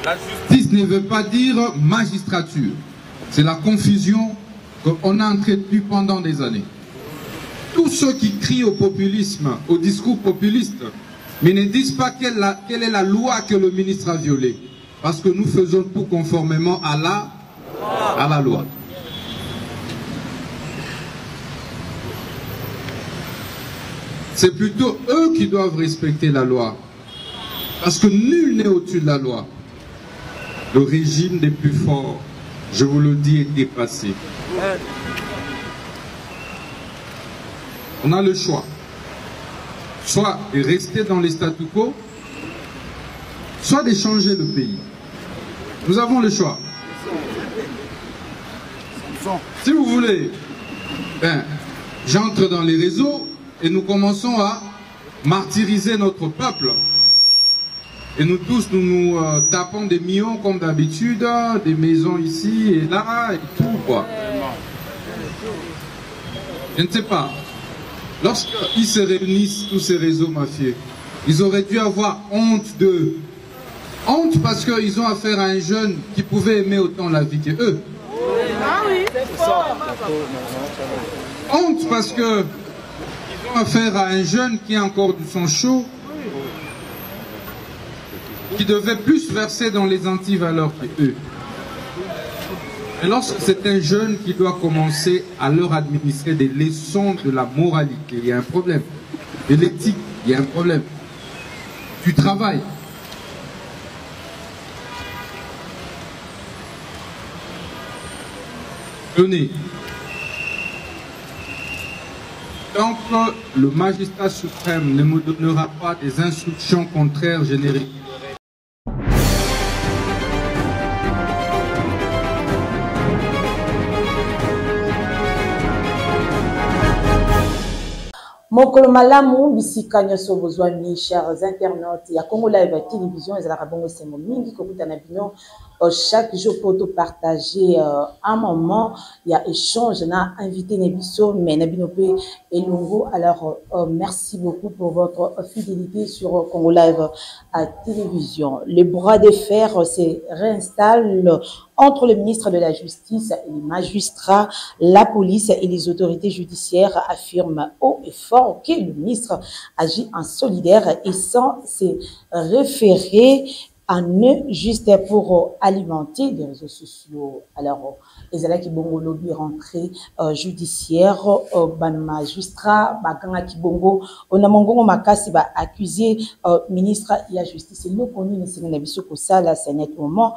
La justice ne veut pas dire magistrature. C'est la confusion qu'on a entretenue pendant des années. Tous ceux qui crient au populisme, au discours populiste, mais ne disent pas quelle est la loi que le ministre a violée. Parce que nous faisons tout conformément à la loi. C'est plutôt eux qui doivent respecter la loi. Parce que nul n'est au-dessus de la loi. Le régime des plus forts, je vous le dis, est dépassé. On a le choix. Soit de rester dans les statu quo, soit de changer le pays. Nous avons le choix. Si vous voulez, j'entre dans les réseaux et nous commençons à martyriser notre peuple. Et nous tous, nous tapons des millions comme d'habitude, des maisons ici et là, et tout quoi. Je ne sais pas. Lorsqu'ils se réunissent, tous ces réseaux mafieux, ils auraient dû avoir honte d'eux. Honte parce qu'ils ont affaire à un jeune qui pouvait aimer autant la vie que eux. Ah oui, c'est fort. Honte parce que ils ont affaire à un jeune qui a encore du sang chaud, qui devait plus verser dans les antivaleurs que eux. Et lorsque c'est un jeune qui doit commencer à leur administrer des leçons de la moralité, il y a un problème. De l'éthique, il y a un problème. Du travail. Tenez. Tant que le magistrat suprême ne me donnera pas des instructions contraires, je n'ai rien. Mokolo malamu bisika nyoso bozwani chers internautes ya Congo Live Télévision ezalaka bongo sengo mingi kokuta na bino chaque jour pour te partager un moment il y a échange na invité Nebiso mais Nabino pe Elongo. Alors merci beaucoup pour votre fidélité sur Congo Live Télévision. Le bras de fer se réinstalle entre le ministre de la Justice et les magistrats. La police et les autorités judiciaires affirment haut et fort que le ministre agit en solidaire et sans se référer à eux juste pour alimenter les réseaux sociaux. Alors, les ala qui bongo lobby rentrée judiciaire, ban magistrat, baganga qui bongo, on a mongongo makasi ba accusé ministre de la Justice. Nous connaissons les sénateurs que ça là, c'est net moment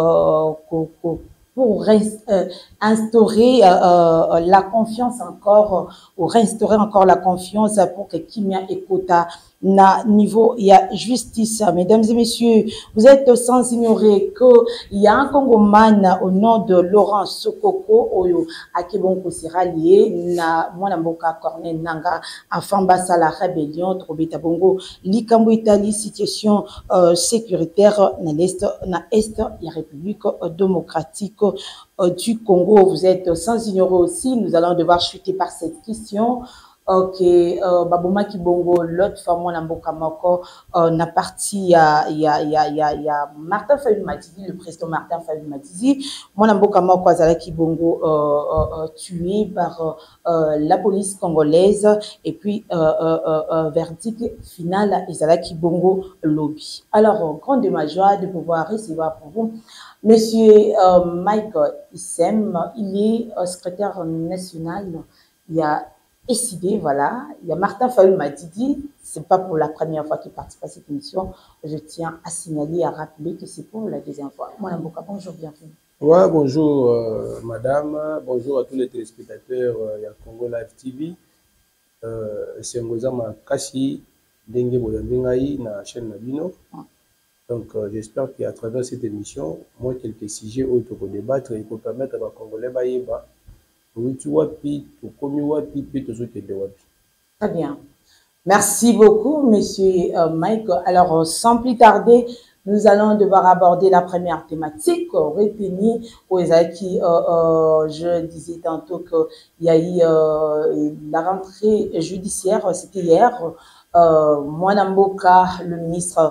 pour instaurer la confiance encore, ou réinstaurer encore la confiance pour que Kimia et Kota na niveau il y a justice. Mesdames et messieurs, vous êtes sans ignorer qu'il y a un Congoman au nom de Laurent Sokoko Oyo Akebonko sera lié na mwana mboka Corneille Nanga afin basa la rébellion Trobeta Bongo likambo Italie situation sécuritaire na l'est na est la République démocratique du Congo. Vous êtes sans ignorer aussi, nous allons devoir chuter par cette question. Ok, Baboma Kibongo, l'autre femme, mon amboka moko, n'a parti, il y a Martin Fayulu Madizi, le président Martin Fayulu Madizi, mon amboka moko, Azala Kibongo, tué par la police congolaise, et puis, verdict final, Azala Kibongo lobby. Alors, grande ma joie de pouvoir recevoir pour vous, Monsieur Mike Issem, il est secrétaire national, il y a décidé, voilà, il y a Martin Fayulu Madizi, c'est pas pour la première fois qu'il participe à cette émission, je tiens à signaler, à rappeler que c'est pour la deuxième fois. Moi, bonjour, bienvenue. Ouais, bonjour madame, bonjour à tous les téléspectateurs de Congo Live TV. C'est Ngozama Kasi, Dengue Boyambingaï, na chaîne Nabino. Donc j'espère qu'à travers cette émission, moi, quelques sujets autour de débattre et pour permettre à Congolais Baïba. Très bien. Merci beaucoup, monsieur Mike. Alors, sans plus tarder, nous allons devoir aborder la première thématique, retenue aux qui, je disais tantôt qu'il y a eu la rentrée judiciaire, c'était hier. Mwana Mboka, le ministre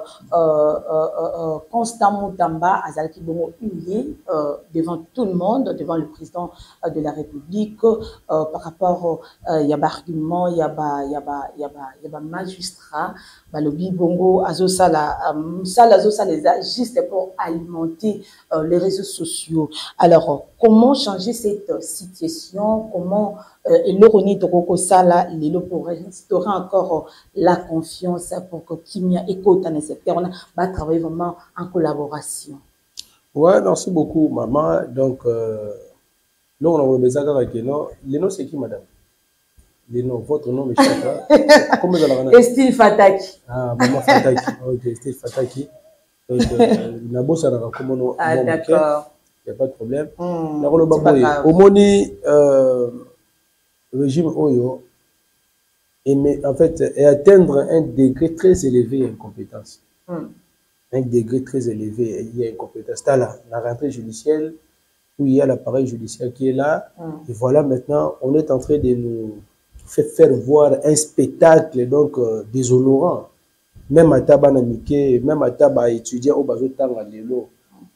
Constant Moutamba, Azalaki Bongo humilié devant tout le monde, devant le président de la République, par rapport il y a argument, il y a magistrat, Balobi Bongo, Azosala, les juste pour alimenter les réseaux sociaux. Alors, comment changer cette situation? Comment l'Oroni Toko Sala, pour restaurer encore la confiance pour que Kimia écoute dans le secteur, on va travailler vraiment en collaboration. Ouais, merci beaucoup, maman. Donc, là, on a besoin de non. Le nom, c'est qui, madame? Le nom, votre nom, monsieur. Comment vous allez? Estile Fataki. Ah, maman Fataki. Ok, Estile Fataki. Donc, Nabo, ça n'a pas comme nom. Ah, d'accord. Il n'y a pas de problème. Au moni, régime Oyo, en fait, et atteindre un degré très élevé d'incompétence. Un degré très élevé, il y a incompétence. C'est là, la rentrée judiciaire, où il y a l'appareil judiciaire qui est là. Et voilà, maintenant, on est en train de nous faire voir un spectacle donc déshonorant. Même à Tabanamike, même à Taba étudiant au Bazotanga Lelo,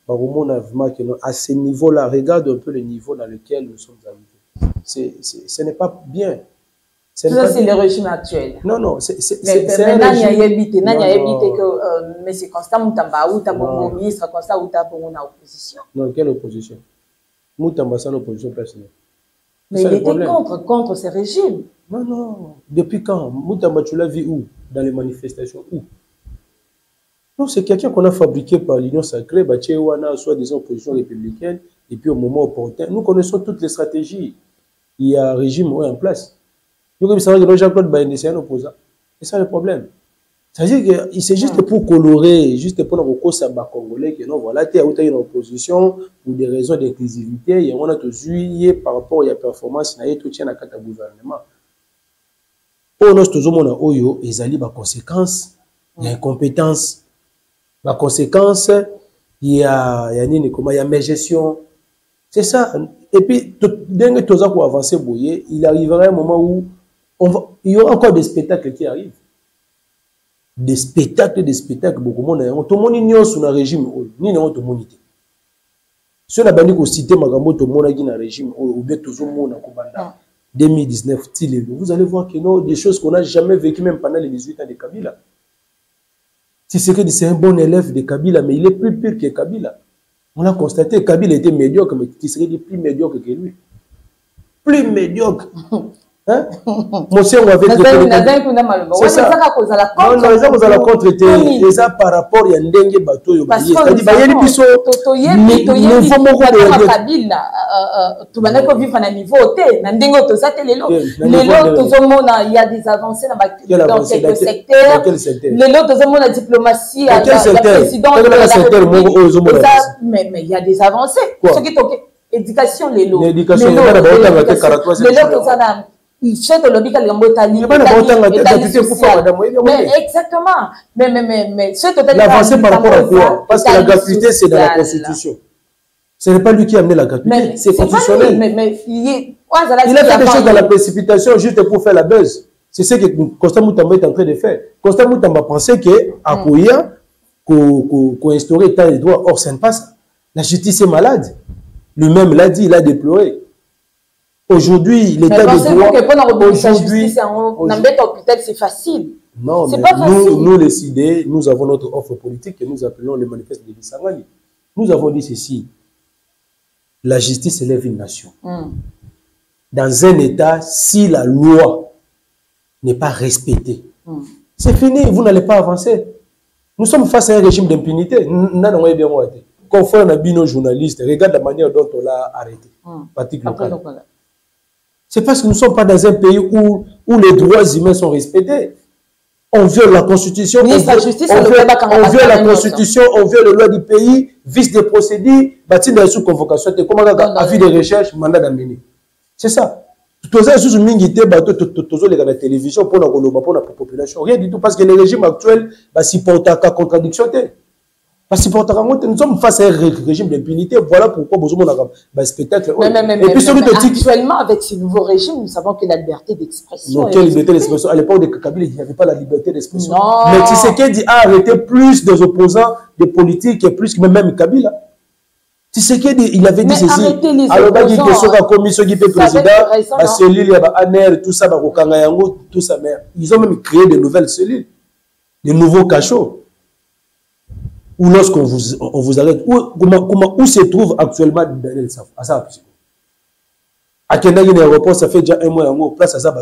à ce niveau-là, regarde un peu le niveau dans lequel nous sommes arrivés. Ce n'est pas bien. Ça, c'est le régime actuel. Non, non, c'est un régime. Mais c'est Constant Moutamba, ou t'as ministre, Constant, ou t'as bon opposition. Non, quelle opposition? Moutamba, c'est l'opposition personnelle. Mais il était contre ce régime. Non, non. Depuis quand? Moutamba, tu l'as vu où? Dans les manifestations, où? Non, c'est quelqu'un qu'on a fabriqué par l'Union sacrée, soit des oppositions républicaines, et puis au moment opportun, nous connaissons toutes les stratégies. Il y a un régime en place. Donc, il s'agit que Jean-Claude Baïné, c'est un opposant. C'est ça le problème. C'est-à-dire que c'est juste pour colorer, juste pour nous causer à Congolais, que non, voilà, tu as une opposition pour des raisons d'inclusivité, et on a tout juillet par rapport à la performance, il y a tout tient à quatre gouvernement. Pour nous, tout le monde a eu des conséquences, il y a incompétence. La conséquence, il y a mégestion. C'est ça. Et puis, dès que tout ça pour avancer, il arrivera un moment où il y aura encore des spectacles qui arrivent. Des spectacles, beaucoup de monde. Tout le monde ignore sur le régime, ni dans tout le monde. Si on a banni qu'on cite Magambo, tout le monde qui est dans le régime, ou bien tout le monde en 2019, vous allez voir que non, des choses qu'on n'a jamais vécues même pendant les 18 ans de Kabila. C'est un bon élève de Kabila, mais il est plus pire que Kabila. On a constaté que Kabila était médiocre, mais Tshisekedi est plus médiocre que lui. Plus médiocre. Hein? Mon cher, on avait été. C'est ça. Non, non, les gens contre étaient ça par rapport à Ndenge Bato. Parce que il y a des avancées dans quelques secteurs. La diplomatie, le président. Mais il y a des avancées. Éducation, l'éducation, exactement. Mais l'avancée par rapport à quoi? Parce que la gratuité, c'est dans la Constitution. Ce n'est pas lui qui a amené la gratuité, c'est constitutionnel. Il a fait des choses dans la précipitation juste pour faire la buzz. C'est ce que Constant Moutamba est en train de faire. Constant Moutamba pensait qu'à Koya, qu'on instaurait état de droit. Or, ça ne passe pas. La justice est malade. Lui-même l'a dit, il a déploré. Aujourd'hui, l'état de droit. Aujourd'hui, c'est facile. Non, mais nous, les CID, nous avons notre offre politique que nous appelons le manifeste de Bissangani. Nous avons dit ceci. La justice élève une nation. Dans un État, si la loi n'est pas respectée, c'est fini, vous n'allez pas avancer. Nous sommes face à un régime d'impunité. Confrère à nos journalistes, regarde la manière dont on l'a arrêté. C'est parce que nous ne sommes pas dans un pays où les droits humains sont respectés. On viole la Constitution, on viole la Constitution, on viole les lois du pays, vice des procédures, bâti dans sous convocation, comment avis de recherche, mandat d'amener. C'est ça. Tout ça, sous mingité, la télévision pour la population. Rien du tout, parce que le régime actuel supporte la contradiction. Parce que nous sommes face à un régime d'impunité. Voilà pourquoi nous avons un spectacle. Actuellement, avec ce nouveau régime, nous savons que la liberté d'expression. Non, quelle liberté d'expression? À l'époque de Kabila, il n'y avait pas la liberté d'expression. Mais Tshisekedi a arrêté plus des opposants, des politiques, et plus que même Kabila. Tshisekedi, il avait dit ceci. Alors, il y a question de la commission qui est président, la cellule, il y a ANR, tout ça, tout ça. Mais ils ont même créé de nouvelles cellules, de nouveaux cachots. Ou lorsqu'on vous arrête, où se trouve actuellement Daniel Saf? À ça, à Kendagi, l'aéroport, ça fait déjà un mois, place à ça,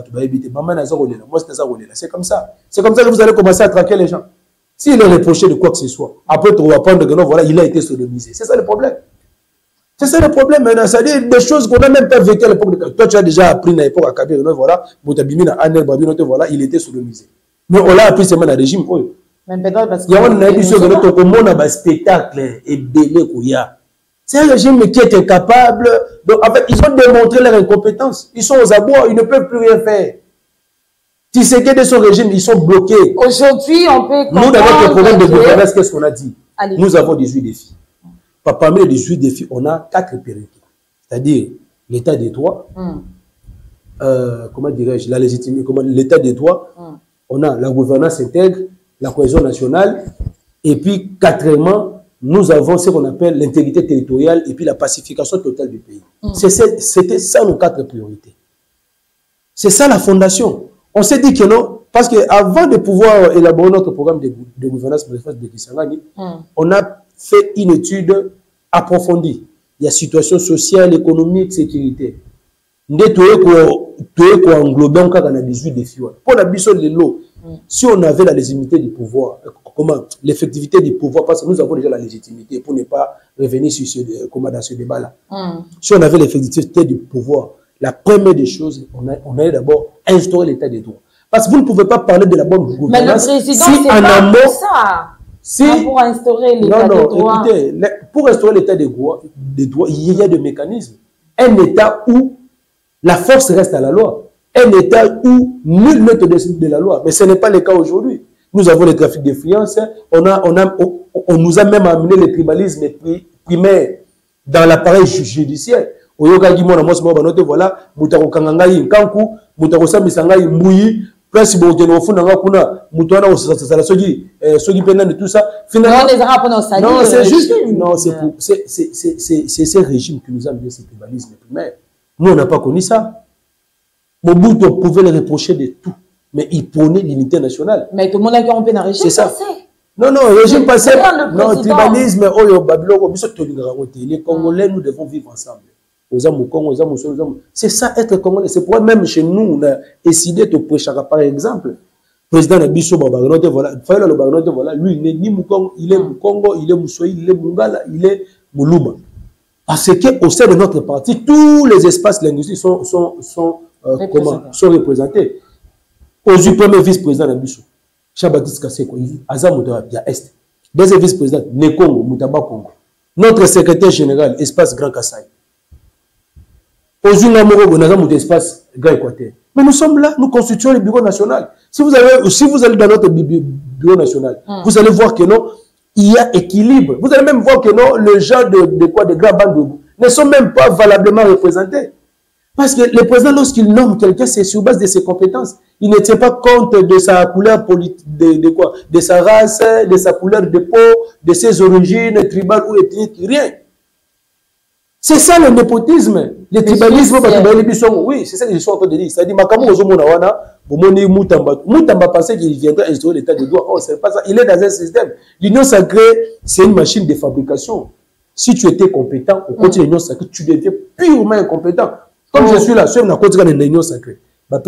c'est comme ça. C'est comme ça que vous allez commencer à traquer les gens. S'il est reproché de quoi que ce soit, après, on va apprendre que non, voilà, il a été sodomisé. C'est ça le problème. C'est ça le problème maintenant. C'est-à-dire des choses qu'on n'a même pas vécues à l'époque. Toi, tu as déjà appris à l'époque à Kabila, voilà, voilà, il était sodomisé. Mais on l'a appris seulement dans le régime. Il y a un spectacle et belé. C'est un régime qui est incapable. Donc, en fait, ils ont démontré leur incompétence. Ils sont aux abois, ils ne peuvent plus rien faire. Tu sais que de son régime, ils sont bloqués. Aujourd'hui, on peut. Nous, dans notre programme de gouvernance, qu'est-ce qu'on a dit? Nous avons 18 défis. Parmi les 18 défis, on a 4 priorités. C'est-à-dire l'état des droits, comment dirais-je, la légitimité, l'état des droits, on a la gouvernance intègre, la cohésion nationale, et puis quatrièmement, nous avons ce qu'on appelle l'intégrité territoriale et puis la pacification totale du pays. C'était ça nos 4 priorités. C'est ça la fondation. On s'est dit que non, parce qu'avant de pouvoir élaborer notre programme de gouvernance de Kisangani, on a fait une étude approfondie. Il y a situation sociale, économique, sécurité. Nous avons englobé encore 18 défis. Pour la mission de l'eau, si on avait la légitimité du pouvoir, l'effectivité du pouvoir, parce que nous avons déjà la légitimité pour ne pas revenir sur dans ce débat-là. Si on avait l'effectivité du pouvoir, la première des choses, on allait d'abord instaurer l'état des droits. Parce que vous ne pouvez pas parler de la bonne gouvernance. Mais le président, c'est pas pour ça. Pour instaurer l'état des droits. Écoutez, pour instaurer l'état des droits, il y a des mécanismes. Un état où la force reste à la loi. Un état où nul ne te décide de la loi. Mais ce n'est pas le cas aujourd'hui. Nous avons le trafic d'influence. On nous a même amené le tribalisme primaire dans l'appareil judiciaire. Voilà, presque tout ça. Non, c'est juste. Non, c'est ce régime qui nous a amené ce tribalisme primaire. Nous, on n'a pas connu ça. Mobutu pouvait le reprocher de tout, mais il prônait l'unité nationale. Mais tout le monde a corrompu dans le régime passé. Non, régime passé. Non, tribalisme, les Congolais, nous devons vivre ensemble. C'est ça, être Congolais. C'est pourquoi même chez nous, on a décidé de prêcher, par exemple, le président Nabiso Babaganote, voilà, lui, il n'est ni Mukongo, il est Mukongo, il est Moussoï, il est Mungala, il est Moulouma. Parce qu'au sein de notre parti, tous les espaces linguistiques sont représentés. Aux premier vice-président Nabiso, Jean-Baptiste Kaseko, Azam Moutabia Est. Deuxième vice-président, Nekongo, Moutaba Congo. Notre secrétaire général, espace Grand Kassai. Espace Grand Équateur. Mais nous sommes là, nous constituons le bureau national. Si vous allez dans notre bureau national, vous allez voir que non, il y a équilibre. Vous allez même voir que non, le genre de grands bandes ne sont même pas valablement représentés. Parce que le président, lorsqu'il nomme quelqu'un, c'est sur base de ses compétences. Il ne tient pas compte de sa couleur politique, de sa race, de sa couleur de peau, de ses origines tribales ou ethniques, rien. C'est ça le népotisme. Le tribalisme, oui, c'est ça que je suis en train de dire. C'est-à-dire, Moutamba pensait qu'il viendrait instaurer l'état de droit. Oh, c'est pas ça. Il est dans un système. L'union sacrée, c'est une machine de fabrication. Si tu étais compétent, au côté de l'union sacrée, tu deviens purement incompétent. Comme je suis là, sur la côte de l'union sacrée.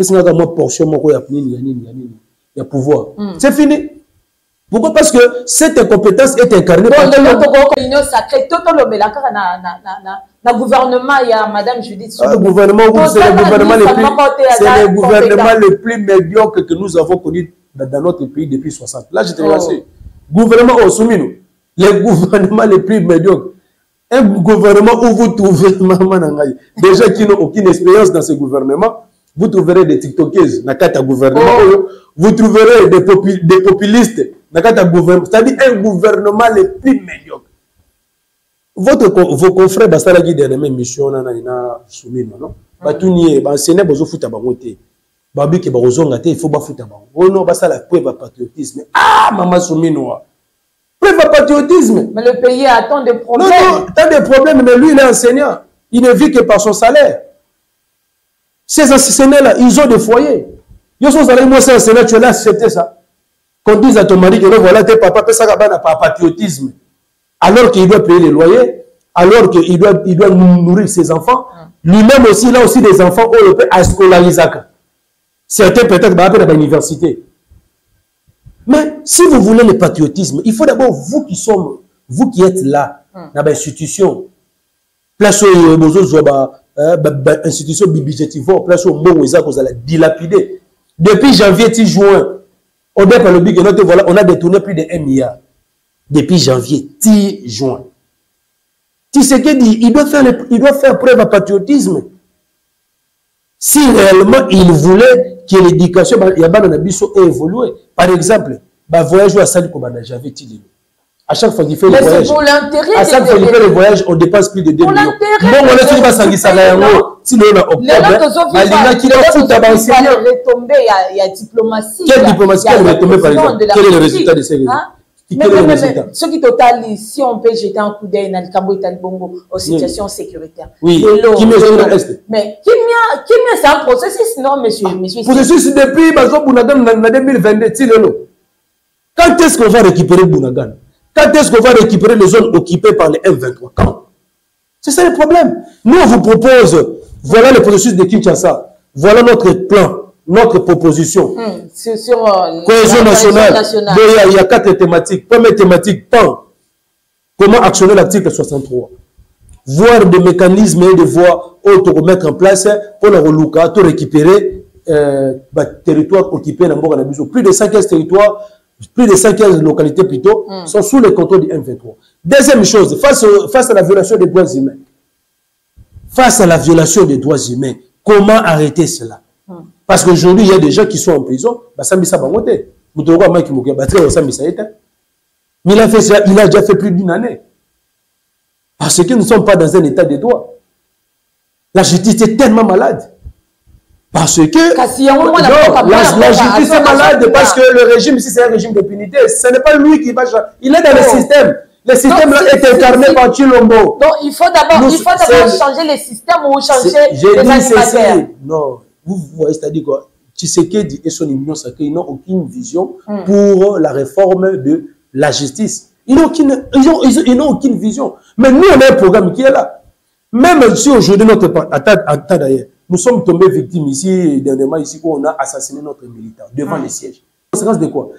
Il y a pouvoir. C'est fini. Pourquoi? Parce que cette incompétence est incarnée par l'union sacrée. Dans le gouvernement, il y a Madame Judith. C'est le gouvernement le plus médiocre que nous avons connu dans notre pays depuis 60. Là, je te rassure. Gouvernement au Soumino, le gouvernement le plus médiocre. Un gouvernement où vous trouvez des gens qui n'ont aucune expérience dans ce gouvernement, vous trouverez des TikTokers dans le gouvernement, vous trouverez des populistes c'est-à-dire un gouvernement le plus médiocre. Vos confrères, basta la guide de même mission, na soumis, non? Batunier, enseignant, bozo futa bangote. Babi ke bazonga te, il faut bafuta bango. Oh non, basta la preuve à patriotisme. Ah, maman soumis noir. Preuve à patriotisme. Mais le pays a tant de problèmes. Non, tant de problèmes, mais lui, il est enseignant. Il ne vit que par son salaire. Ces enseignants-là, ils ont des foyers. Ils sont allés, moi, c'est enseignant, tu as accepté ça. Qu'on dise à ton mari que non, voilà, tes papa, ça n'a pas patriotisme. Alors qu'il doit payer les loyers, alors qu'il doit nourrir ses enfants. Lui-même aussi, il a aussi des enfants européens à scolariser. Certains peut-être à l'université. Mais si vous voulez le patriotisme, il faut d'abord vous qui êtes là, dans l'institution, place institution budgétivore, place au mot où vous allez dilapider. Depuis janvier, juin, on a détourné plus de 1 milliard. Depuis janvier, juin. Tu sais qu'il dit, il doit faire preuve à patriotisme. Si réellement il voulait que l'éducation ait évolué, par exemple, voyage à Sali Kobana, j'avais dit. À chaque fois qu'il fait le voyage, à chaque fois qu'il fait le voyage, on dépasse plus de 2 millions. Bon, on a dit que ça va si on a octobre, il a foutu à enseignant. Il y a diplomatie. Quelle diplomatie est retombée par exemple? Quel est le résultat de ces résultats? Mais ce qui total, si on peut jeter un coup d'œil dans le Cambo et le Bongo aux situations sécuritaires. Oui, mais qui c'est un processus, non, monsieur? Processus depuis Bounagan en 2022. Quand est-ce qu'on va récupérer Bounagan? Quand est-ce qu'on va récupérer les zones occupées par les M23? Quand? C'est ça le problème. Nous, on vous propose, voilà le processus de Kinshasa, voilà notre plan. Notre proposition. Sur cohésion nationale. Il y a 4 thématiques. Première thématique, PAN. Comment actionner l'article 63. Voir des mécanismes et des voies autres pour mettre en place pour la relouka, pour récupérer territoires occupés dans le Biso. Plus de 115 territoires, plus de 115 localités plutôt, sont sous le contrôle du M23. Deuxième chose, face à la violation des droits humains. Face à la violation des droits humains, comment arrêter cela? Parce qu'aujourd'hui, il y a des gens qui sont en prison. Mais il a déjà fait plus d'1 année. Parce que nous ne sommes pas dans un état de droit. La justice est tellement malade. Parce que la justice est malade parce que le régime ici, c'est un régime d'impunité. Ce n'est pas lui qui va changer. Il est dans le système. Le système est incarné par Chilombo. Donc, il faut d'abord changer le système ou changer les animateurs. Non. Vous voyez, c'est-à-dire quoi? Tshisekedi et son union sacrée, ils n'ont aucune vision pour la réforme de la justice. Ils n'ont aucune vision. Mais nous, on a un programme qui est là. Même si aujourd'hui, attends d'ailleurs, nous sommes tombés victimes ici, dernièrement, ici, où on a assassiné notre militant devant les sièges. Conséquence de quoi?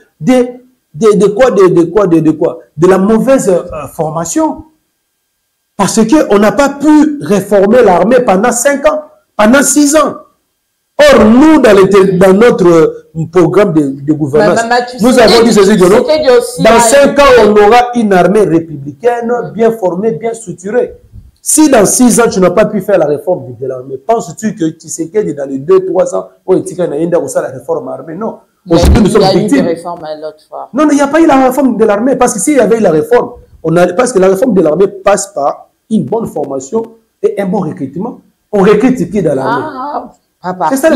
De la mauvaise formation. Parce qu'on n'a pas pu réformer l'armée pendant 5 ans, pendant 6 ans. Or, nous, dans notre programme de gouvernance, nous avons dit ceci, dans 5 ans, on aura une armée républicaine bien formée, bien structurée. Si dans 6 ans, tu n'as pas pu faire la réforme de l'armée, penses-tu que Tshisekedi, dans les 2-3 ans, on est la réforme armée? Non. Aujourd'hui, nous sommes victimes. Non, il n'y a pas eu la réforme de l'armée, parce que s'il y avait eu la réforme, parce que la réforme de l'armée passe par une bonne formation et un bon recrutement. On recrute qui dans l'armée? C'est ça le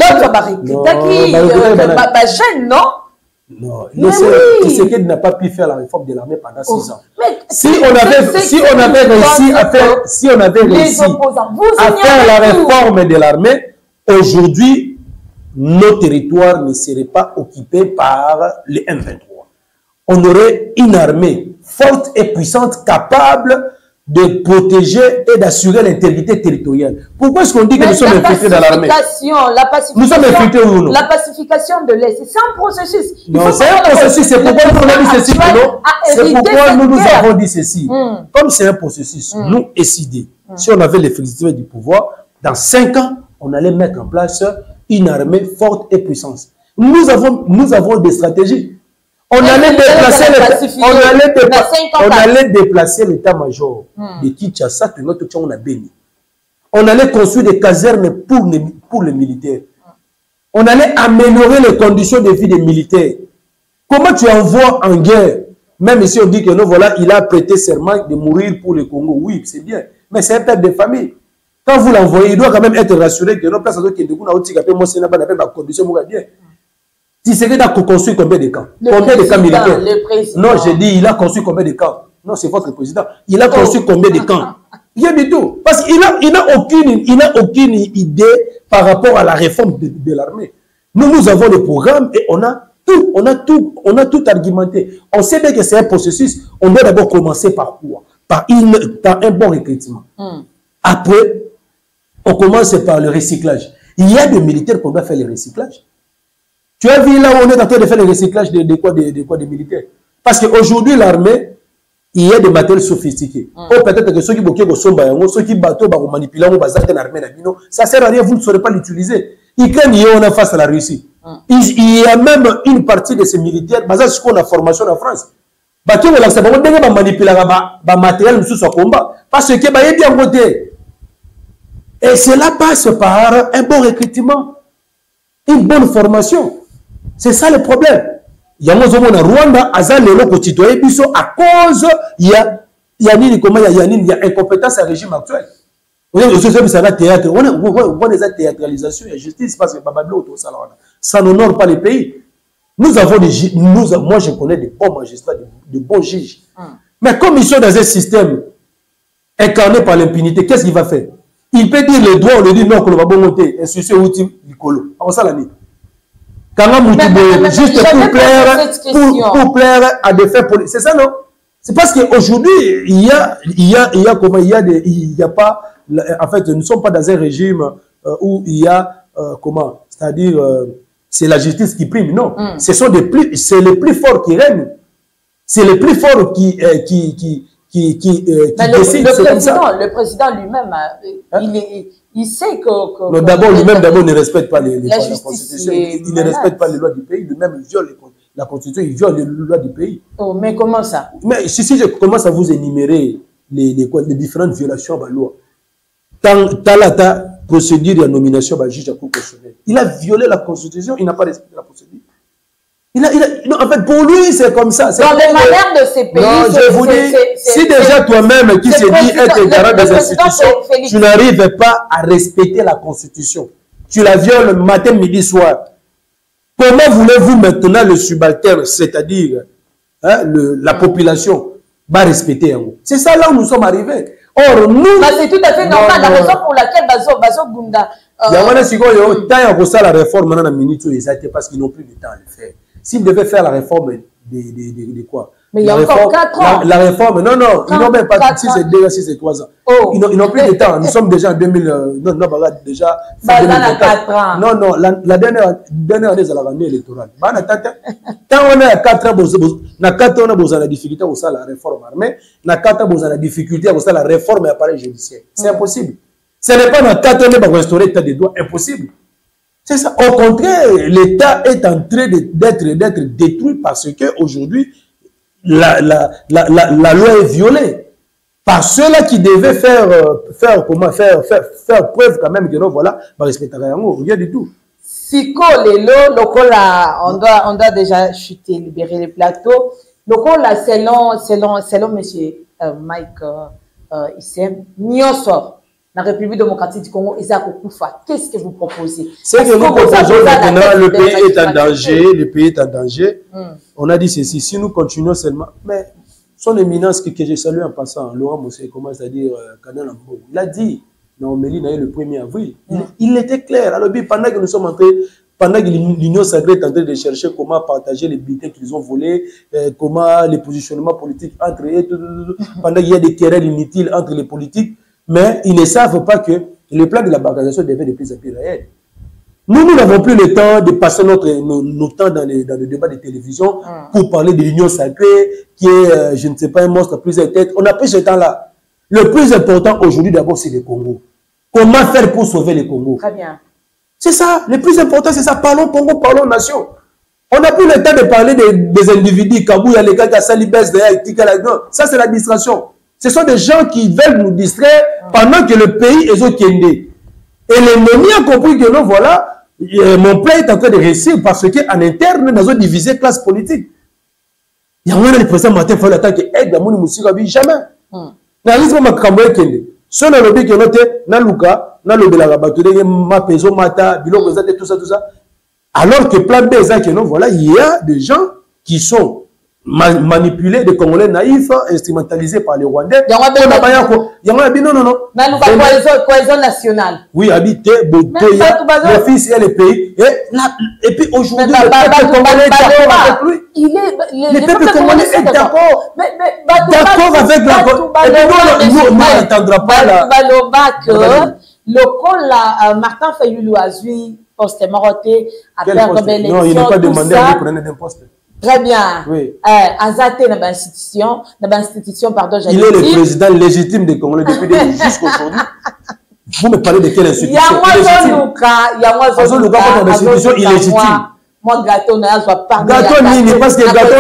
jeune, non? Non, Tshisekedi n'a pas pu faire la réforme de l'armée pendant 6 ans. Si on avait réussi à faire la réforme de l'armée, aujourd'hui, nos territoires ne seraient pas occupés par les M23. On aurait une armée forte et puissante, capable de protéger et d'assurer l'intégrité territoriale. Pourquoi est-ce qu'on dit que nous sommes infiltrés dans l'armée? Nous sommes infiltrés ou non? La pacification de l'Est, c'est un processus. Non, c'est un processus. C'est pourquoi nous avons dit ceci. C'est pourquoi nous avons dit ceci. Comme c'est un processus, nous, SID, si on avait l'effectivité du pouvoir, dans 5 ans, on allait mettre en place une armée forte et puissante. Nous avons des stratégies. On allait déplacer l'état-major de Kinshasa, on a béni. On allait construire des casernes pour les militaires. On allait améliorer les conditions de vie des militaires. Comment tu envoies en guerre? Même ici, on dit que non, voilà, il a prêté serment de mourir pour le Congo. Oui, c'est bien. Mais c'est un père de famille. Quand vous l'envoyez, il doit quand même être rassuré que non, place à ce qu'il y a des conditions bien. Tu sais qu'il a construit combien de camps? Combien de camps militaires? Non, j'ai dit, il a construit combien de camps? Non, c'est votre président. Il a construit combien de camps? Rien du tout. Parce qu'il n'a aucune idée par rapport à la réforme de l'armée. Nous avons le programme et on a tout argumenté. On sait bien que c'est un processus. On doit d'abord commencer par quoi? Par un bon recrutement. Après, on commence par le recyclage. Il y a des militaires qu'on doit faire le recyclage. Tu as vu là où on est en train de faire le recyclage des militaires? Parce qu'aujourd'hui, l'armée, il y a des matériels sophistiqués. Ou peut-être que ceux qui ceux qui bateau, manipuler, ça ne sert à rien, vous ne saurez pas l'utiliser. Ils craignent on a face à la Russie. Il y a même une partie de ces militaires, basée sur la formation en France. Bateau, c'est pas de manipuler matériel sous son combat. Parce que il y a bien côté. Et cela passe par un bon recrutement, une bonne formation. C'est ça le problème. Il y a un Rwanda, à cause, il y a incompétence à régime actuel. On voit des théâtralisations et justice parce que ça n'honore pas les pays. Nous avons moi je connais des bons magistrats, de bons juges. Mais comme ils sont dans un système incarné par l'impunité, qu'est-ce qu'il va faire? Il peut dire les droits, on lui dit non, qu'on va bon monter, et ceci, outil, Nicolo. Alors ça, l'année. Juste pour plaire à des faits politiques. C'est ça, non? C'est parce qu'aujourd'hui, il y a pas, en fait, nous ne sommes pas dans un régime où il y a, c'est-à-dire, c'est la justice qui prime. Non. C'est les plus forts qui règnent. C'est les plus forts qui décident. Le président lui-même, il sait que d'abord, lui-même, ne respecte pas la Constitution. Il ne respecte pas les lois du pays. Lui-même, il viole la Constitution, il viole les lois du pays. Oh, mais comment ça? Mais si je commence à vous énumérer les différentes violations de la loi, la procédure de nomination du juge à Cour constitutionnelle, il a violé la Constitution, il n'a pas respecté la procédure. Non, en fait, pour lui, c'est comme ça. Dans les manières de ces pays, non, je vous dis, si déjà toi-même qui se dit être garant des institutions, tu n'arrives pas à respecter la Constitution, tu la violes matin, midi, soir, comment voulez-vous maintenant le subalterne, c'est-à-dire la population, va respecter un mot? C'est ça là où nous sommes arrivés. Or, nous... c'est tout à fait normal. La raison pour laquelle Bazo Gunda... Il y a la réforme maintenant, parce qu'ils n'ont plus de temps à le faire. S'ils devaient faire la réforme de quoi? Mais il y a encore 4 ans. La réforme, non, ils n'ont même pas 6 et 3 ans. Oh. Ils n'ont plus de temps. Nous sommes déjà en 2000. Déjà. Non, la dernière année, c'est la année électorale. Quand on est à 4 ans, on a la difficulté à la réforme armée. On a 4 ans, on a la difficulté à la réforme appareil judiciaire. C'est impossible. Ce n'est pas dans 4 ans qu'on va restaurer l'état des droits. Impossible. C'est ça. Au contraire, l'État est en train d'être détruit parce qu'aujourd'hui, la loi est violée par ceux-là qui devaient faire preuve quand même que non, voilà, respecter rien du tout. Siko lelo lokola on doit déjà chuter, libérer les plateaux. Lokola selon monsieur Mike Issem Nyosor. La République démocratique du Congo, qu'est-ce que vous proposez? C'est que nous proposons maintenant, le pays est en danger, le pays est en danger. On a dit ceci, si nous continuons seulement, mais son éminence que je salue en passant, Laurent Mossé commence à dire, Canal Ambo, il a dit, non, Méline le 1er avril, il était clair. Alors, pendant que nous sommes entrés, pendant que l'Union sacrée est en train de chercher comment partager les bulletins qu'ils ont volés, comment les positionnements politiques entre eux, pendant qu'il y a des querelles inutiles entre les politiques, mais ils ne savent pas que le plan de la bancarisation devient de plus en plus réel. Nous n'avons plus le temps de passer nos temps dans le débat de télévision pour parler de l'Union sacrée, qui est, je ne sais pas, un monstre à plusieurs têtes. On n'a plus ce temps-là. Le plus important aujourd'hui, d'abord, c'est le Congo. Comment faire pour sauver le Congo? Très bien. C'est ça. Le plus important, c'est ça. Parlons Congo, parlons nation. On n'a plus le temps de parler des individus. Kabouya, les gars, Salibès, ça, c'est la distraction. Ce sont des gens qui veulent nous distraire pendant que le pays est au Kende. Et l'ennemi a compris que non, voilà, mon plan est en train de réussir parce qu'en interne, nous avons divisé classe politique. Il y a un président Martin Fayulu attaque aide à mon musique jamais. Na risque ma kamboye kende. So na lobby que note na luka na lobela la batterie ma peso mata biloko ça tout ça. Alors que plan B que non voilà, il y a des gens qui sont manipulés, des Congolais naïfs, instrumentalisés par les Rwandais. Non. La cohésion nationale. Oui, habité, beauté, le fils et le pays. Et puis aujourd'hui, le peuple congolais est d'accord avec lui. Le peuple congolais est d'accord. D'accord avec la. Et puis nous, on n'entendra pas la. Le col Martin Fayulu a vu post-mortem après la rebellion. Non, il n'est pas demandé à lui prendre un poste. Très bien. Oui. Azate dans l'institution, pardon, il est le président légitime des Congolais depuis jusqu'à aujourd'hui. Vous me parlez de quelle institution? Il y a moi une institution illégitime. Moi, gâteau, gâteau, parce que gâteau,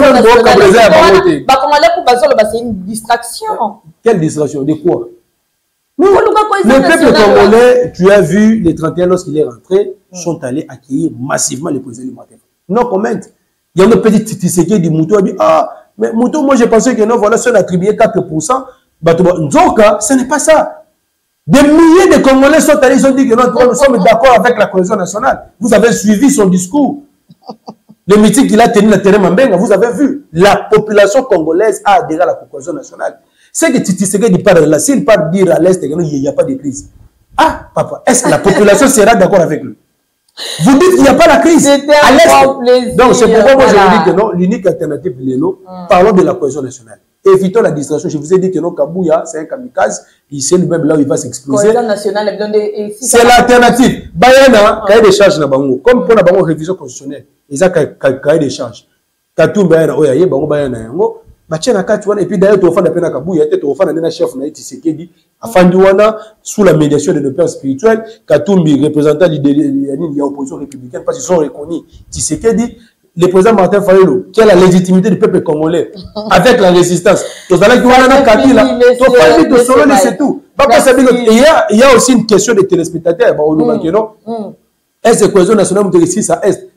c'est une distraction. Quelle distraction? De quoi? Le peuple congolais, tu as vu, les 31 lorsqu'il est rentré, sont allés accueillir massivement le président du Martin. Non comment? Il y a une petite Tshisekedi du Moutou, il dit ah, mais Moutou, moi je pensais que non, voilà, si on attribuait 4%, donc, ce n'est pas ça. Des milliers de Congolais sont allés, ils ont dit que non, nous sommes d'accord avec la cohésion nationale. Vous avez suivi son discours. Le meeting qu'il a tenu à Terre Mambenga, vous avez vu. La population congolaise a adhéré à la cohésion nationale. C'est que Tshisekedi parle là, s'il part dire à l'Est qu'il n'y a pas de crise. Ah, papa, est-ce que la population sera d'accord avec lui? Vous dites qu'il n'y a pas la crise à l'Est. Donc c'est pourquoi moi je vous dis que non, l'unique alternative, parlons de la cohésion nationale. Évitons la distraction. Je vous ai dit que non, Kabouya, c'est un kamikaze. Il sait lui-même là où il va s'exploser. C'est l'alternative. Bayana, cahier des charges na bango. Comme pour la bango révision constitutionnelle. Ils ont cahier des charges. Katou Bayana, oyaye, bango Bayana yango. Et puis d'ailleurs, tu as fait un Kabouya, tu as fait un chef na Tshisekedi, Afandiwana, sous la médiation de nos pères spirituels, Katumbi, représentant de l'opposition républicaine, parce qu'ils sont reconnus. Tshisekedi, le président Martin Fayulu, qui a la légitimité du peuple congolais, avec la résistance. Il y a aussi une question des téléspectateurs. Est-ce que la cohésion nationale de l'Est à Est?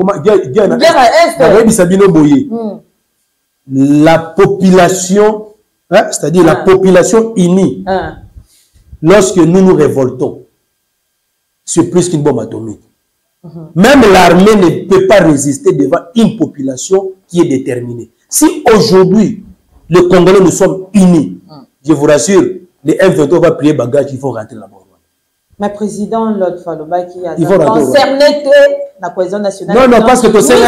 La population, hein, c'est-à-dire la population unie, lorsque nous nous révoltons, c'est plus qu'une bombe atomique. Même l'armée ne peut pas résister devant une population qui est déterminée. Si aujourd'hui, les Congolais nous sommes unis, je vous rassure, les M23 va plier bagage, il faut rentrer là-bas. Mais président, l'autre fois, qui a concerné la cohésion nationale. Non, parce que tu sais,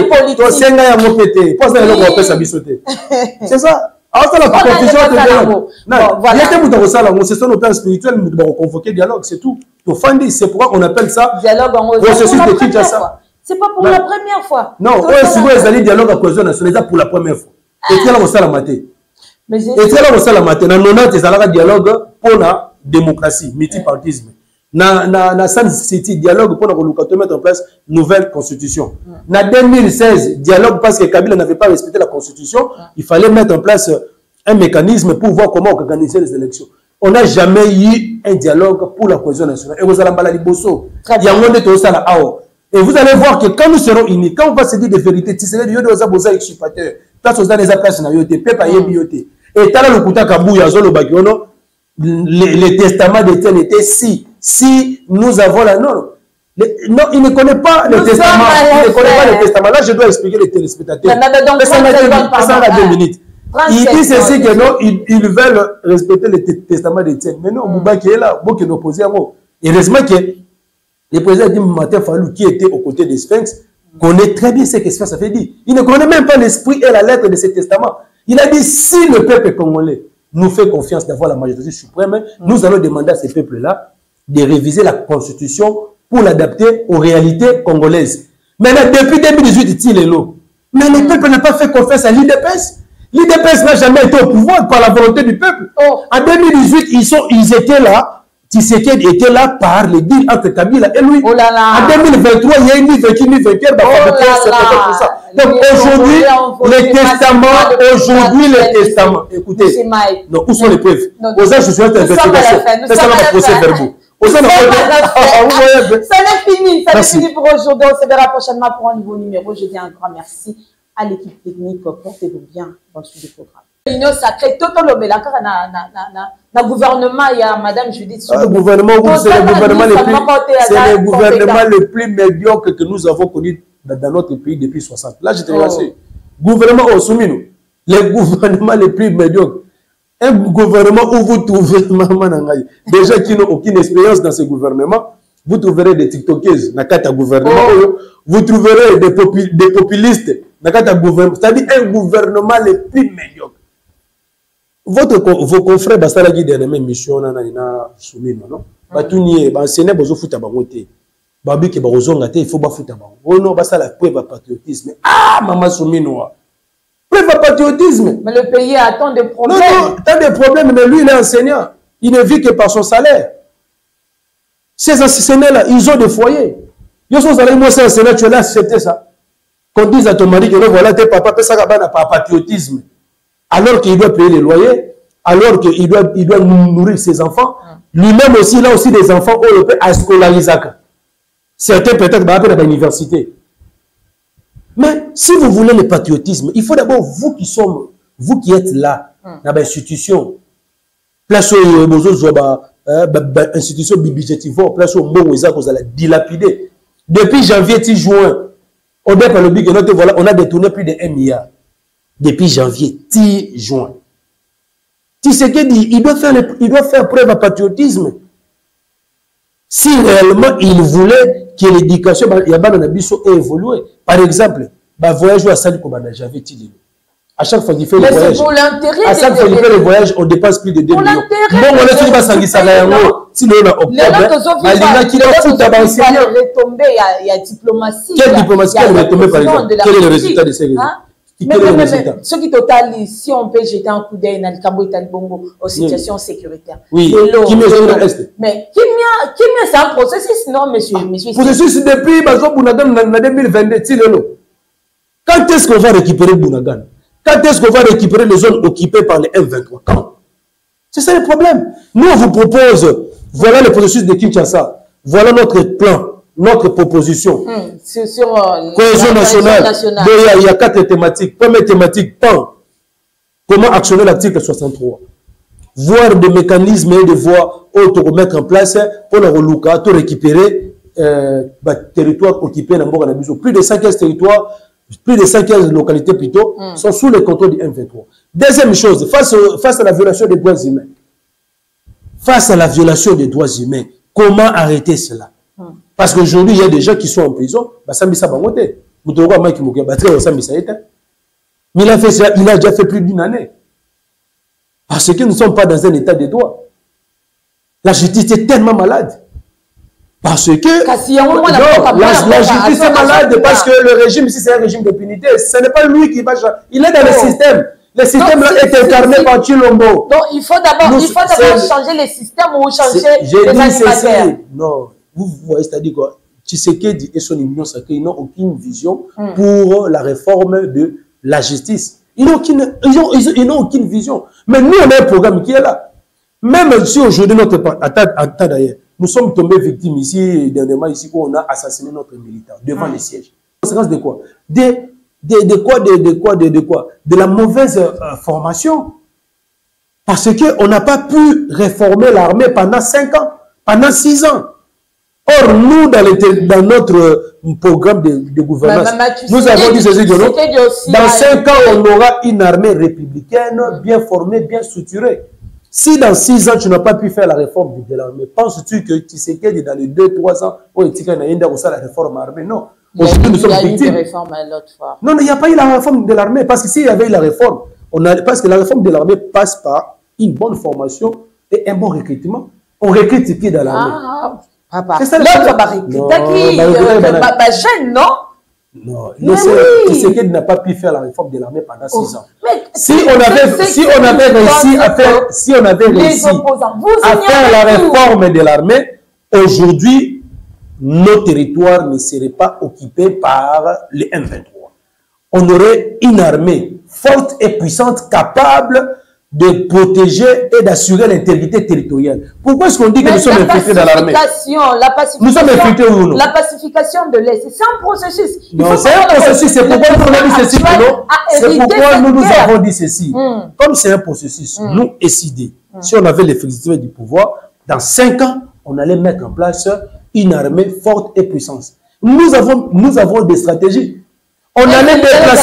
c'est ça. Alors, la confusion de dialogue. Ce sont nos plans spirituels, nous devons convoquer dialogue, c'est tout. C'est pourquoi on appelle ça dialogue en processus de Kinshasa. C'est pas pour la première fois. Non, si vous allez dialogue à cohésion nationale, c'est pour la première fois. Et tu as la salle à mater. Et tu as la salle à mater. Dans 90, tu as dialogue pour la démocratie, multipartisme. Na San City, dialogue pour mettre en place une nouvelle constitution. En 2016, dialogue parce que Kabila n'avait pas respecté la constitution, il fallait mettre en place un mécanisme pour voir comment organiser les élections. On n'a jamais eu un dialogue pour la cohésion nationale. Et vous allez m'aller bosso. Il y a un monde de ça là. Et vous allez voir que quand nous serons unis, quand on va se dire des vérités, tu sais, il y a des abosa exupateur. Place aux années à place na yote, peuple aye biote. Et t'as là le kuta kabouya zolo bagiono. Le testament d'Étienne était si nous avons la norme. Non, il ne connaît pas le testament. Il ne connaît pas le testament. Là, je dois expliquer les téléspectateurs. Ça a 2 minutes. Il dit ceci que non, ils veulent respecter le testament d'Étienne. Mais non, Mouba qui est là, beaucoup qui est opposé à moi. Heureusement que le président dit Martin Fayulu, qui était aux côtés des Sphinx, connaît très bien ce que Sphinx a fait dire. Il ne connaît même pas l'esprit et la lettre de ce testament. Il a dit si le peuple congolais nous fait confiance d'avoir la majorité suprême, nous allons demander à ces peuples-là de réviser la constitution pour l'adapter aux réalités congolaises. Maintenant, depuis 2018, il est là. Mais le peuple n'a pas fait confiance à l'IDPS. L'IDPS n'a jamais été au pouvoir par la volonté du peuple. En 2018, ils étaient là. Tshisekedi était là par le deal entre Kabila et lui. En 2023, il y a une vainqueur, donc aujourd'hui, le testament, écoutez, non, où sont les preuves? Aux âges de cette investigation, c'est ça le procès verbal. Ça n'est fini pour aujourd'hui. On se verra prochainement pour un nouveau numéro. Je dis un grand merci à l'équipe technique, portez-vous bien dans le suivi du programme. L'union sacrée, tout le monde na gouvernement, il y a Madame Judith. Le gouvernement, c'est le gouvernement le plus médiocre que nous avons connu dans notre pays depuis 60. Là, je te rassure. Gouvernement au soumis, le gouvernement le plus médiocre. Un gouvernement où vous trouvez, déjà qui n'ont aucune expérience dans ce gouvernement, vous trouverez des TikTokers dans le gouvernement, vous trouverez des populistes dans le gouvernement, c'est-à-dire un gouvernement le plus médiocre. Vos confrères, basta la guide de la même mission, na soumis, non? Batunier, bansene bozo futa bangote. Babi ke barozo ngate, il faut ba futa bango. Oh non, basta la preuve patriotisme. Ah, maman soumis noir. Preuve patriotisme. Mais le pays a tant de problèmes. Non, tant de problèmes, mais lui, il est enseignant. Il ne vit que par son salaire. Ces enseignants-là, ils ont des foyers. Ils sont allés, moi, c'est enseignant, tu as accepté ça. Qu'on dise à ton mari que non, voilà, tes papa, ça n'a pas patriotisme. Alors qu'il doit payer les loyers, alors qu'il doit nourrir ses enfants. Lui-même aussi, il a aussi des enfants européens à scolariser. Certains peut-être à l'université. Mais si vous voulez le patriotisme, il faut d'abord vous qui êtes là, dans l'institution, place aux institutions budgétivores, place au mot où vous allez dilapider. Depuis janvier, juin, on a détourné plus de 1 milliard. Depuis janvier, juin. Tu sais qu'il dit, il doit faire preuve de patriotisme. Si réellement il voulait que l'éducation ait évolué, par exemple, le voyage à Sali Kobana, j'avais dit. À chaque fois qu'il fait le voyage, à chaque fois qu'il fait le voyage, on dépasse plus de 2 millions. Bon, on est sur le salaire. Si on a octobre, il y a foutu à enseignant. Il y a diplomatie. Quelle diplomatie est retombée par exemple? Quel est le résultat de ces résultats? Mais ce qui total, si on peut jeter un coup d'œil dans le Cabo et Bongo aux situations sécuritaires. Oui, mais qui c'est un processus, non, monsieur? Processus depuis Bounagan en 2022. Quand est-ce qu'on va récupérer Bounagan? Quand est-ce qu'on va récupérer les zones occupées par les M23? Quand? C'est ça le problème. Nous, on vous propose, voilà le processus de Kinshasa, voilà notre plan. Notre proposition. Sur cohésion nationale. Il y a 4 thématiques. Première thématique, comment actionner l'article 63. Voir des mécanismes et des voies autres pour mettre en place pour le relouka, pour récupérer territoires occupés dans le Biso. Plus de 5 territoires, plus de 5 localités plutôt, sont sous le contrôle du M23. Deuxième chose, face à la violation des droits humains. Face à la violation des droits humains, comment arrêter cela? Parce qu'aujourd'hui, il y a des gens qui sont en prison. Mais il a fait ça, il a déjà fait plus d'1 année. Parce que nous ne sommes pas dans un état de droit. La justice est tellement malade. Parce que la justice est malade parce que le régime ici, c'est un régime d'impunité. Ce n'est pas lui qui va changer. Il est dans le système. Le système là est incarné par Chilombo. Donc il faut d'abord changer le système ou changer les animateurs. Non. Vous voyez, c'est-à-dire quoi? Tshisekedi et son union sacrée, ils n'ont aucune vision pour la réforme de la justice. Ils n'ont aucune vision. Mais nous, on a un programme qui est là. Même si aujourd'hui, attends d'ailleurs, nous sommes tombés victimes ici, dernièrement, ici, où on a assassiné notre militant devant les sièges. Conséquence de quoi? De la mauvaise formation. Parce qu'on n'a pas pu réformer l'armée pendant 5 ans, pendant 6 ans. Or, nous, dans notre programme de gouvernance, nous avons dit ceci, dans 5 ans, on aura une armée républicaine, bien formée, bien structurée. Si dans 6 ans, tu n'as pas pu faire la réforme de l'armée, penses-tu que Tshisekedi, dans les 2-3 ans, on est la réforme armée? Non. Aujourd'hui, nous sommes victimes. Non, il n'y a pas eu la réforme de l'armée, parce que s'il y avait eu la réforme, parce que la réforme de l'armée passe par une bonne formation et un bon recrutement. On recrute qui dans l'armée? C'est ça le jeune, non? Non, Tshisekedi n'a pas pu faire la réforme de l'armée pendant 6 ans. Si on avait réussi à faire la réforme de l'armée, aujourd'hui, nos territoires ne seraient pas occupés par les M23. On aurait une armée forte et puissante, capable de protéger et d'assurer l'intégrité territoriale. Pourquoi est-ce qu'on dit que nous sommes infiltrés dans l'armée? Nous sommes infiltrés ou non? La pacification de l'Est, c'est un processus. Non, c'est un processus. C'est pourquoi nous avons dit ceci. C'est pourquoi nous avons dit ceci. Comme c'est un processus, nous, SID, si on avait l'effectivité du pouvoir, dans 5 ans, on allait mettre en place une armée forte et puissante. Nous avons des stratégies. On allait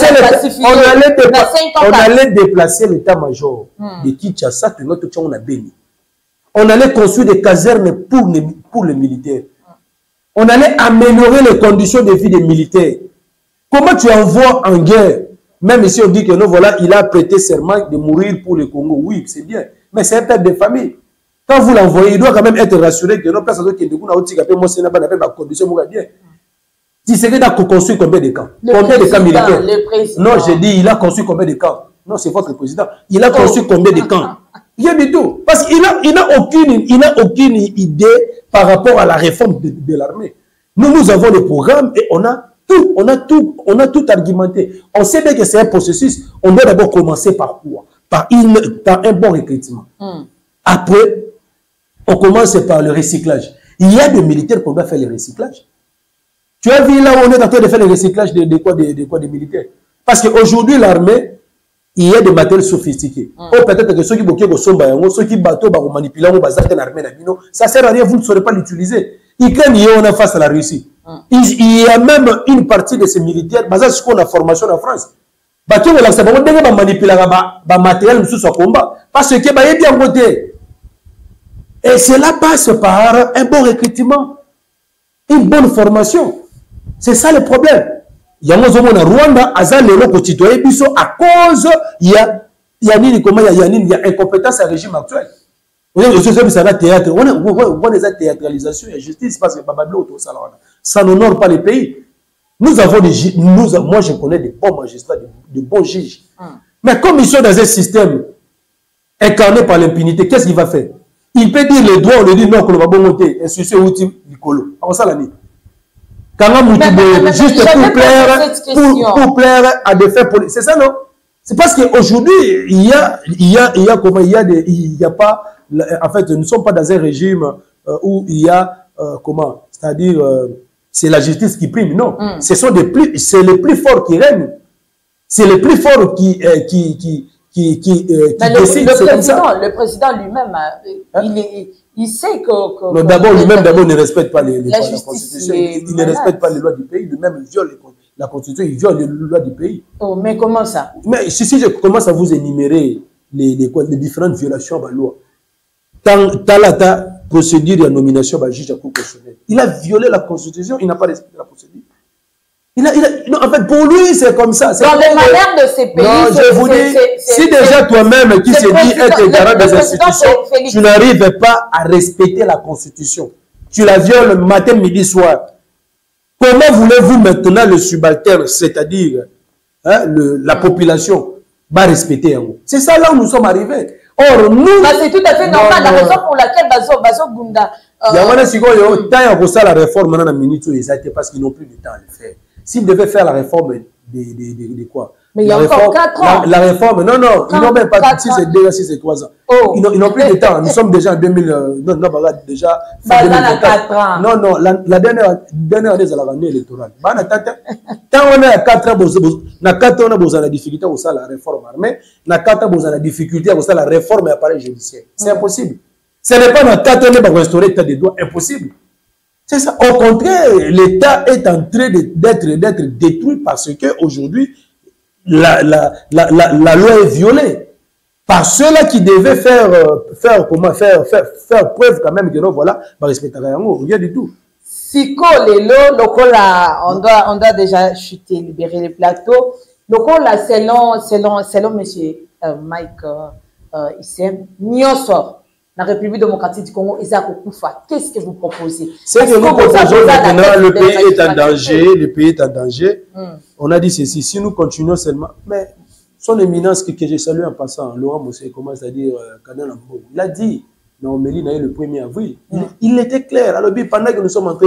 déplacer l'état-major de Kinshasa, que notre on a béni. On allait construire des casernes pour les militaires. On allait améliorer les conditions de vie des militaires. Comment tu envoies en guerre? Même si on dit que non, voilà, il a prêté serment de mourir pour le Congo. Oui, c'est bien. Mais c'est un père de famille. Quand vous l'envoyez, il doit quand même être rassuré que non, personne qui est de condition bien. Tu sais qu'il a construit combien de camps? Combien de camps militaires? Non, j'ai dit, il a construit combien de camps? Non, c'est votre président. Il a construit combien de camps? Rien du tout. Parce qu'il n'a aucune idée par rapport à la réforme de l'armée. Nous avons le programme et on a tout argumenté. On sait bien que c'est un processus. On doit d'abord commencer par quoi? Par un bon recrutement. Après, on commence par le recyclage. Il y a des militaires qu'on doit faire le recyclage. Tu as vu là où on est en train de faire le recyclage des militaires. Parce qu'aujourd'hui, l'armée, il y a des matériels sophistiqués. Ou peut-être que ceux qui bloquent ceux qui bateaux, manipulent, ça ne sert à rien, vous ne saurez pas l'utiliser. Ils craignent on a face à la Russie. Il y a même une partie de ces militaires, basée sur la formation en France. Bateau, ça va manipuler le matériel sous combat. Parce que il y a bien côté. Et cela passe par un bon recrutement, une bonne formation. C'est ça le problème. Il y a un Rwanda, à cause, il y a incompétence à régime actuel. On voit des théâtralisations et justice parce que ça n'honore pas les pays. Moi, je connais des bons magistrats, de bons juges. Mais comme ils sont dans un système incarné par l'impunité, qu'est-ce qu'il va faire? Il peut dire les droits, on lui dit non, qu'on va bon monter, et sur outil, Nicolo. Alors ça, l'année. Juste pour plaire à des faits politiques. C'est ça, non? C'est parce qu'aujourd'hui, il y a pas, en fait, nous ne sommes pas dans un régime où il y a, c'est-à-dire, c'est la justice qui prime. Non, c'est les plus forts qui règnent. C'est les plus forts qui décident. Le président lui-même, il sait que d'abord, lui-même, ne respecte pas la Constitution. Il ne respecte pas les lois du pays. Lui-même, il viole la Constitution, il viole les lois du pays. Oh, mais comment ça? Mais si je commence à vous énumérer les différentes violations de la loi, Talata, procédure de nomination du juge à Cour constitutionnelle, il a violé la Constitution, il n'a pas respecté la procédure. Non, en fait, pour lui, c'est comme ça. Dans les manières de ces pays, non, je vous dis, si déjà toi-même qui se dit être garant des institutions, tu n'arrives pas à respecter la Constitution, tu la violes matin, midi, soir. Comment voulez-vous maintenant le subalterne, c'est-à-dire la population, va respecter un mot? C'est ça là où nous sommes arrivés. Or, nous... c'est tout à fait normal. La raison pour laquelle Bazo Gunda... Il y a la réforme maintenant, parce qu'ils n'ont plus de temps à le faire. S'ils devaient faire la réforme de quoi? Mais il y a encore 4 ans. La réforme, non, ils n'ont même pas 6 et 3 ans. Oh. Ils n'ont plus de temps. Nous sommes déjà en 2000. Non, déjà. Non, la dernière année, c'est l'année électorale. Quand on est à 4 ans, on a la difficulté à la réforme armée. On a 4 ans, on a la difficulté à la réforme appareil judiciaire. C'est impossible. Ce n'est pas dans 4 ans qu'on va restaurer l'état des droits. Impossible. C'est ça. Au contraire, l'État est en train d'être détruit parce qu'aujourd'hui, la loi est violée. Par ceux-là qui devaient faire preuve quand même que non, voilà, respecter rien du tout. Siko lelo, lokola, on doit déjà chuter, libérer les plateaux. Lokola, selon monsieur Mike Issem, Nyosor. La République démocratique du Congo, qu'est-ce que vous proposez? C'est que nous proposons maintenant, le pays est en danger, le pays est en danger. On a dit ceci, si nous continuons seulement, mais son éminence que je salue en passant, Laurent Mossé commence à dire, Canal il a dit, non, Méline le 1er avril, il était clair. Alors, pendant que nous sommes entrés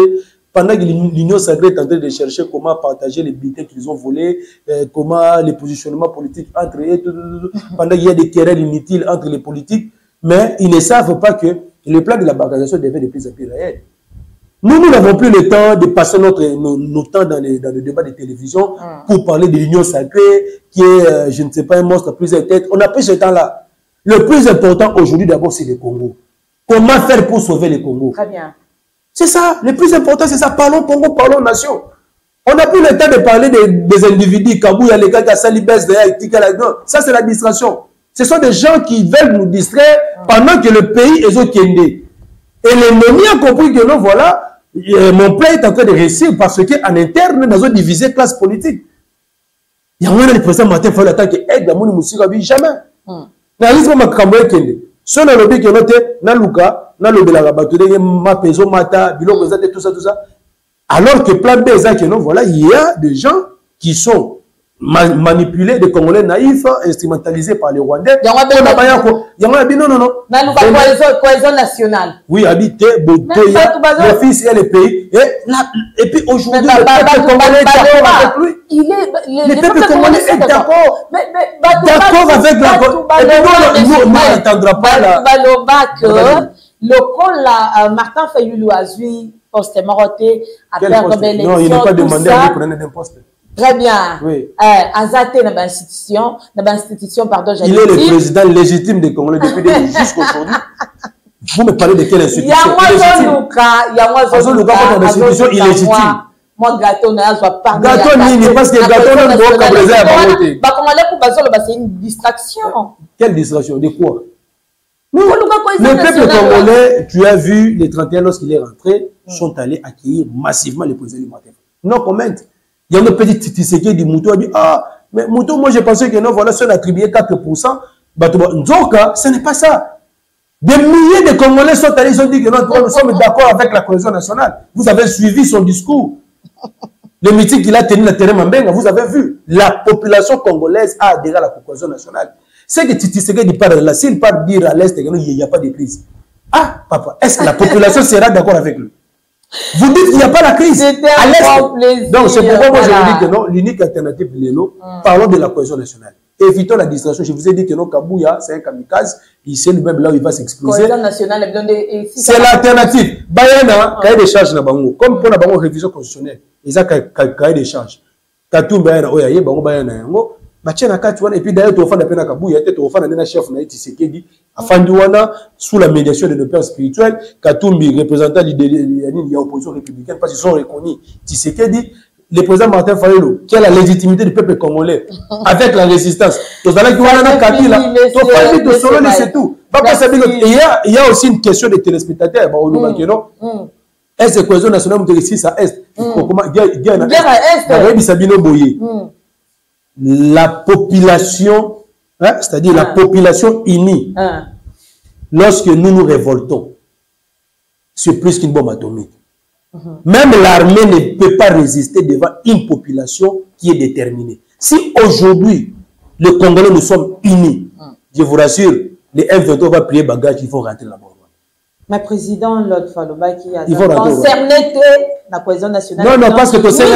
pendant que l'Union sacrée est en train de chercher comment partager les bulletins qu'ils ont volés, comment les positionnements politiques entre eux, pendant qu'il y a des querelles inutiles entre les politiques, mais ils ne savent pas que le plan de la bancarisation devient de plus en plus réel. Nous n'avons plus le temps de passer nos temps dans le débat de télévision pour parler de l'Union sacrée, qui est, je ne sais pas, un monstre à plusieurs têtes. On n'a plus ce temps-là. Le plus important aujourd'hui, d'abord, c'est le Congo. Comment faire pour sauver le Congo? Très bien. C'est ça. Le plus important, c'est ça. Parlons Congo, parlons nation. On n'a plus le temps de parler des individus. Kabouya, les gars qui ont Salibès, ça, c'est la distraction. Ce sont des gens qui veulent nous distraire pendant que le pays est au Kende. Et l'ennemi a compris que non, voilà, mon plan est en train de réussir parce qu'en interne, nous avons divisé classe politique. Il y a un président Martin Fayulu attend que aide la mouni moussika jamais. Réalisme ma kamboye Kende. Si on a lobby que note, na luka, na lobby la rabatoude, ma peso mata, bilo tout ça, tout ça. Alors que plan B, voilà, il y a des gens qui sont manipulés, des Congolais naïfs, instrumentalisés par les Rwandais. Il y a non. Cohésion nationale. Oui, habité, le fils et le pays. Et puis aujourd'hui, le peuple congolais est d'accord avec lui. Le peuple congolais est d'accord. D'accord avec la. Et puis nous, on n'entendra pas la. Le col Martin Fayulu a vu post-morté après la non, il n'est pas demandé à lui prendre un poste. Très bien. Oui. Azate dans l'institution, pardon, il est le président légitime des Congolais depuis jusqu'à aujourd'hui. Vous me parlez de quelle institution? Il y a moi institution illégitime. Moi, gâteau, gâteau, parce que gâteau, c'est une distraction. Quelle distraction? De quoi? Le peuple congolais, tu as vu, les 31, lorsqu'il est rentré, sont allés accueillir massivement les présidents du Martin. Non, comment? Il y a une petite Tshisekedi du Moutou, a dit, ah, mais Moutou, moi, je pensais que non, voilà, si on attribuait 4%, donc, ce n'est pas ça. Des milliers de Congolais sont allés, ils ont dit que non, nous sommes d'accord avec la cohésion nationale. Vous avez suivi son discours. Le meeting qu'il a tenu à Terre Mambenga, vous avez vu. La population congolaise a adhéré à la cohésion nationale. C'est que Tshisekedi parle là, s'il part dire à l'Est, il n'y a pas de crise. Ah, papa, est-ce que la population sera d'accord avec lui? Vous dites qu'il n'y a pas la crise. À l'Est. Donc, c'est pourquoi moi je vous dis que non, l'unique alternative, parlons de la cohésion nationale. Évitons la distraction. Je vous ai dit que non, Kabouya, c'est un kamikaze. Il sait lui-même là où il va s'exploser. C'est l'alternative. Bayana, cahier des charges na bango. Comme pour la bango révision constitutionnelle. Ils ont cahier des charges. Katou Bayana, oya, bango Bayana, yango. Et puis d'ailleurs, tu as fait Kabouya, tu as fait un chef Tshisekedi, sous la médiation de nos pères spirituels, Katumbi, représentant de l'opposition républicaine, parce qu'ils sont reconnus. Tshisekedi, le président Martin Fayulu, qui a la légitimité du peuple congolais, avec la résistance. Il y a aussi une question des téléspectateurs. Est-ce que la cohésion nationale de 6 à Est? La population, hein, c'est-à-dire la population unie, lorsque nous nous révoltons, c'est plus qu'une bombe atomique. Même l'armée ne peut pas résister devant une population qui est déterminée. Si aujourd'hui, le Congolais, nous sommes unis, je vous rassure, les F-23 vont plier bagage, il faut rentrer là-bas. Mais président, l'autre fois, qui a concerné la cohésion nationale. Non, parce que tu sais,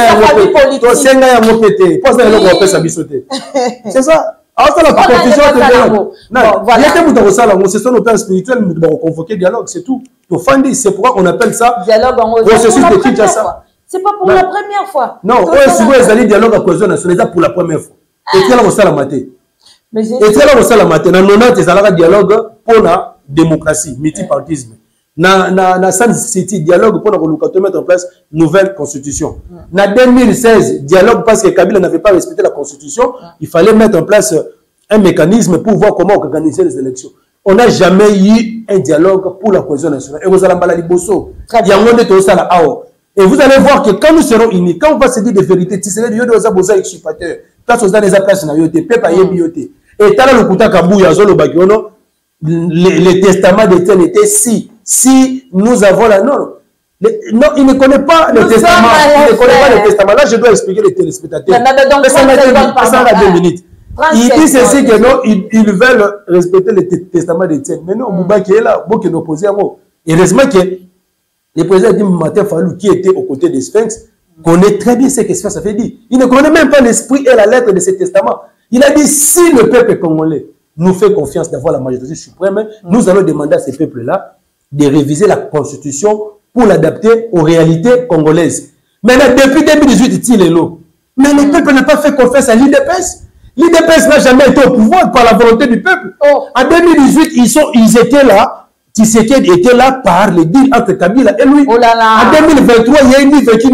c'est ça. Alors, la confusion de dialogue. Ce sont nos pères spirituels, nous devons convoquer dialogue, c'est tout. C'est pourquoi on appelle ça dialogue en processus de Kinshasa. C'est pas pour la première fois. Non, si vous allez dialogue à cohésion nationale, c'est pour la première fois. Et tu as la salle à mater. Et tu as la salle à mater. Dans 90, tu as un dialogue pour la démocratie, multipartisme. Na San City, dialogue pour mettre en place une nouvelle constitution. En 2016, dialogue parce que Kabila n'avait pas respecté la constitution, il fallait mettre en place un mécanisme pour voir comment organiser les élections. On n'a jamais eu un dialogue pour la cohésion nationale. Et vous allez m'aller bosso. Il y a un monde de ça là. Et vous allez voir que quand nous serons unis, quand on va se dire des vérités, tu sais, il y a des abosa exupateur. Place aux des places na yote, peuple aye biote. Et tala le kuta kabouya zolo bagiono, les testaments d'Étienne étaient si nous avons la norme. Non, il ne connaît pas le testament. Il ne connaît pas le testament. Là, je dois expliquer les téléspectateurs. Ça a 2 minutes. Il dit ceci que non, ils veulent respecter le testament d'Étienne. Mais non, Mouba qui est là, Mouba qui est opposé à moi. Heureusement que Le président dit Martin Fayulu, qui était aux côtés des Sphinx, connaît très bien ce que Sphinx a fait dire. Il ne connaît même pas l'esprit et la lettre de ce testament. Il a dit, si le peuple congolais nous fait confiance d'avoir la majorité suprême, nous allons demander à ces peuples-là de réviser la constitution pour l'adapter aux réalités congolaises. Maintenant, depuis 2018, il est là. Mais le peuple n'a pas fait confiance à l'IDPS. L'IDPS n'a jamais été au pouvoir par la volonté du peuple. En 2018, ils étaient là. Tshisekedi était là par le deal entre Kabila et lui. En 2023, il y a une vainqueur,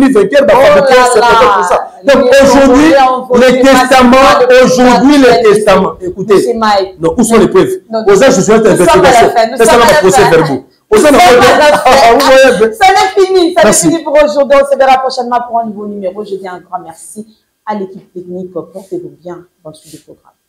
donc aujourd'hui, le testament, écoutez, non, où sont les preuves? Aux gens, je suis en investigation. C'est ça le procès verbal. Ça n'est fini, pour aujourd'hui. On se verra prochainement pour un nouveau numéro. Je dis un grand merci à l'équipe technique. Portez-vous bien dans le suivi du programme.